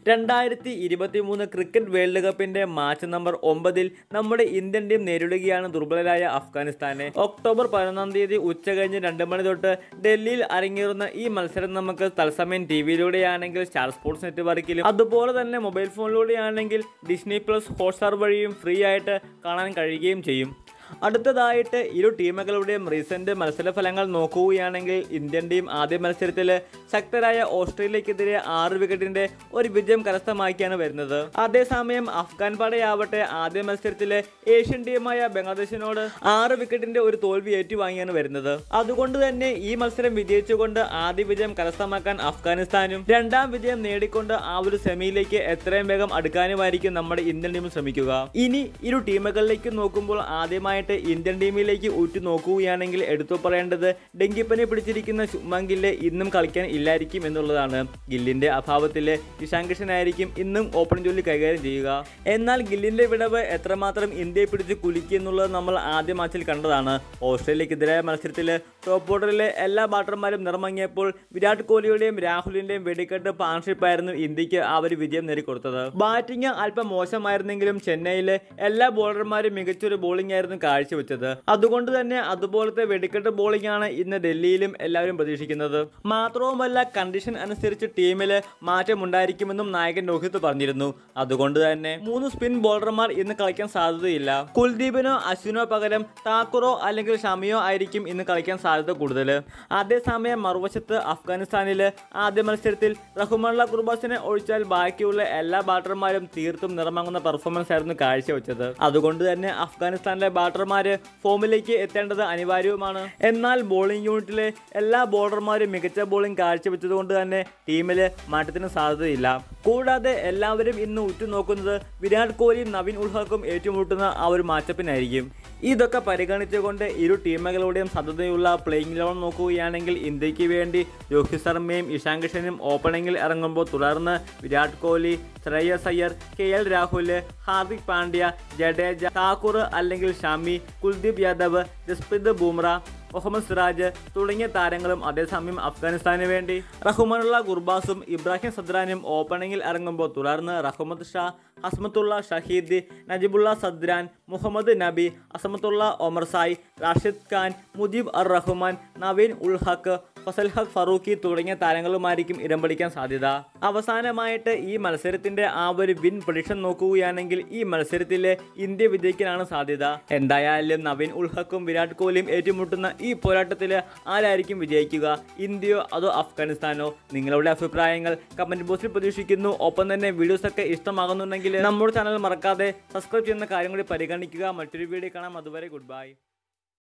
2023 cricket world കപ്പിന്റെ match number 9 നമ്മുടെ Indian team നേരിടുകയാണ് ദുർബലരായ അഫ്ഗാനിസ്ഥാനെ. ഒക്ടോബർ 11 ഉച്ചകഴിഞ്ഞ് 2 മണി തൊട്ട് ഡൽഹിയിൽ അരങ്ങേറുന്ന ഈ മത്സരം നമുക്ക് തത്സമയം ടിവിയിലൂടെയാണെങ്കിൽ സ്റ്റാർ സ്പോർട്സ് നെറ്റ്വർക്കിലും അതുപോലെ തന്നെ മൊബൈൽ ഫോണിലൂടെയാണെങ്കിൽ ഡിസ്നി പ്ലസ് ഹോട്ട്സ്റ്റാർ വഴിയും ഫ്രീ ആയിട്ട് കാണാൻ കഴിയുകയും ചെയ്യും. അടുത്തതായിട്ട് ഇരു ടീമുകളുടെയും റീസെന്റ് മത്സരഫലങ്ങൾ നോക്കുകയാണെങ്കിൽ ഇന്ത്യൻ ടീം ആദ്യ മത്സരത്തിൽ ശക്തരായ ഓസ്ട്രേലിയക്കെതിരെ 6 വിക്കറ്റിന്റെ ഒരു വിജയം കരസ്ഥമാക്കിയാണ് വരുന്നത്. അതേസമയം അഫ്ഗാൻ പടയാവട്ടെ ആദ്യ മത്സരത്തിൽ ഏഷ്യൻ ടീമായ ബംഗ്ലാദേശിനോട് 6 വിക്കറ്റിന്റെ ഒരു തോൽവി ഏറ്റുവാങ്ങിയാണ് വരുന്നത്. അതുകൊണ്ട് തന്നെ ഈ മത്സരം വിജയിച്ചുകൊണ്ട് ആദ്യ വിജയം കരസ്ഥമാക്കാൻ അഫ്ഗാനിസ്ഥാനും രണ്ടാം വിജയം നേടിക്കൊണ്ട് ആ ഒരു സെമിയിലേക്ക് എത്രയും വേഗം അടുക്കാനുമായിരിക്കും നമ്മുടെ ഇന്ത്യൻ ടീം ശ്രമിക്കുക. ഇനി ഇരു ടീമുകളിലേക്ക് നോക്കുമ്പോൾ ആദ്യമായി ഇന്ത്യൻ ടീമിലേക്ക് ഉറ്റു നോക്കുകയാണെങ്കിൽ എടുത്തു പറയേണ്ടത് ഡെങ്കിപ്പനി പിടിച്ചിരിക്കുന്ന ശുഭ്മാൻ ഗിൽ ഇന്നും കളിക്കാൻ ഇല്ലായിരിക്കും എന്നുള്ളതാണ്. ഗില്ലിന്റെ അഭാവത്തിൽ ഇഷാൻ കിഷൻ ആയിരിക്കും ഇന്നും ഓപ്പണിംഗ് ജോലി കൈകാര്യം ചെയ്യുക. എന്നാൽ ഗില്ലിന്റെ വിടവ് എത്രമാത്രം ഇന്ത്യയെ പിടിച്ച് കുലുക്കി എന്നുള്ളത് നമ്മൾ ആദ്യ മാച്ചിൽ കണ്ടതാണ്. ഓസ്ട്രേലിയക്കെതിരായ മത്സരത്തിൽ ടോപ്പ് ഓർഡറിലെ എല്ലാ ബാറ്റർമാരും നിറമങ്ങിയപ്പോൾ വിരാട് കോഹ്ലിയുടെയും രാഹുലിന്റെയും വെടിക്കെട്ട് പാർട്ണർഷിപ്പായിരുന്നു ഇന്ത്യക്ക് ആ ഒരു വിജയം നേടിക്കൊടുത്തത്. ബാറ്റിംഗ് അല്പം മോശമായിരുന്നെങ്കിലും ചെന്നൈയിലെ എല്ലാ ബോളർമാരും മികച്ചൊരു ബോളിംഗ് ആയിരുന്നു കാഴ്ചവെച്ചത്. അതുകൊണ്ട് തന്നെ അതുപോലത്തെ വെടിക്കെട്ട് ബോളിംഗ് ആണ് ഇന്ന് ഡൽഹിയിലും എല്ലാവരും പ്രതീക്ഷിക്കുന്നത്. മാത്രവുമല്ല കണ്ടീഷൻ അനുസരിച്ച് ടീമിൽ മാറ്റം ഉണ്ടായിരിക്കുമെന്നും നായകൻ രോഹിത് പറഞ്ഞിരുന്നു. അതുകൊണ്ട് തന്നെ 3 സ്പിൻ ബോളർമാർ ഇന്ന് കളിക്കാൻ സാധ്യതയില്ല. കുൽദീപിനോ അശ്വിനോ പകരം താക്കൂറോ അല്ലെങ്കിൽ ഷമിയോ ആയിരിക്കും ഇന്ന് കളിക്കാൻ സാധ്യത കൂടുതൽ. അതേസമയം മറുവശത്ത് അഫ്ഗാനിസ്ഥാനിൽ ആദ്യ മത്സരത്തിൽ റഹ്മാനുള്ള കുർബാസിനെ ഒഴിച്ചാൽ ബാക്കിയുള്ള എല്ലാ ബാറ്റർമാരും തീർത്തും നിറമങ്ങുന്ന പെർഫോമൻസ് ആയിരുന്നു കാഴ്ചവെച്ചത്. അതുകൊണ്ട് തന്നെ അഫ്ഗാനിസ്ഥാനിലെ ബാറ്റർമാര് ഫോമിലേക്ക് എത്തേണ്ടത് അനിവാര്യവുമാണ്. എന്നാൽ ബോളിംഗ് യൂണിറ്റിലെ എല്ലാ ബോളർമാരും മികച്ച ബോളിംഗ് കാഴ്ചവെച്ചതുകൊണ്ട് തന്നെ ടീമില് മാറ്റത്തിന് സാധ്യതയില്ല. കൂടാതെ എല്ലാവരും ഇന്ന് ഉറ്റുനോക്കുന്നത് വിരാട് കോഹ്ലിയും നവീൻ ഉൾഹക്കും ഏറ്റുമുട്ടുന്ന ആ ഒരു മാച്ചപ്പിനായിരിക്കും. ഇതൊക്കെ പരിഗണിച്ചുകൊണ്ട് ഇരു ടീമുകളുടെയും സാധ്യതയുള്ള പ്ലേയിങ് 11 നോക്കുകയാണെങ്കിൽ ഇന്ത്യക്ക് വേണ്ടി രോഹിത് ശർമ്മയും ഇഷാൻ കിഷനും ഓപ്പണിംഗിൽ ഇറങ്ങുമ്പോൾ തുടർന്ന് വിരാട് കോഹ്ലി, ശ്രേയസ് അയ്യർ, KL രാഹുൽ, ഹാർദിക് പാണ്ഡ്യ, ജഡേജ, താക്കൂർ അല്ലെങ്കിൽ ഷമി, കുൽദീപ് യാദവ്, ജസ്പ്രീത് ബുംറ, മുഹമ്മദ് സിറാജ് തുടങ്ങിയ താരങ്ങളും അതേസമയം അഫ്ഗാനിസ്ഥാന് വേണ്ടി റഹ്മാനുള്ള ഗുർബാസും ഇബ്രാഹിം സദ്രാനും ഓപ്പണിംഗിൽ ഇറങ്ങുമ്പോൾ തുടർന്ന് റഹ്മത്ത് ഷാ, ഹസ്മത്തുള്ള ഷഹീദ്, നജിബുള്ള സദ്രാൻ, മുഹമ്മദ് നബി, അസമത്തുള്ള ഒമർ സായ്, റാഷിദ് ഖാൻ, മുജീബ് റഹ്മാൻ, നവീൻ ഉൾ ഹക്ക്, ഫസൽ ഹഖ് ഫറൂഖി തുടങ്ങിയ താരങ്ങളുമായിരിക്കും ഇടം പിടിക്കാൻ സാധ്യത. അവസാനമായിട്ട് ഈ മത്സരത്തിന്റെ ആ ഒരു വിൻ പ്രഡിക്ഷൻ നോക്കുകയാണെങ്കിൽ ഈ മത്സരത്തിൽ ഇന്ത്യ വിജയിക്കാനാണ് സാധ്യത. എന്തായാലും നവീൻ ഉൾ ഹക്കും വിരാട് കോഹ്ലിയും ഏറ്റുമുട്ടുന്ന ഈ പോരാട്ടത്തിൽ ആരായിരിക്കും വിജയിക്കുക, ഇന്ത്യയോ അതോ അഫ്ഗാനിസ്ഥാനോ? നിങ്ങളുടെ അഭിപ്രായങ്ങൾ കമന്റ് ബോക്സിൽ പ്രതീക്ഷിക്കുന്നു. ഒപ്പം തന്നെ വീഡിയോസ് ഒക്കെ ഇഷ്ടമാകുന്നുണ്ടെങ്കിൽ നമ്മുടെ ചാനൽ മറക്കാതെ സബ്സ്ക്രൈബ് ചെയ്യുന്ന കാര്യം കൂടി പരിഗണിക്കുക. മറ്റൊരു വീഡിയോ കാണാം. അതുവരെ ഗുഡ് ബൈ.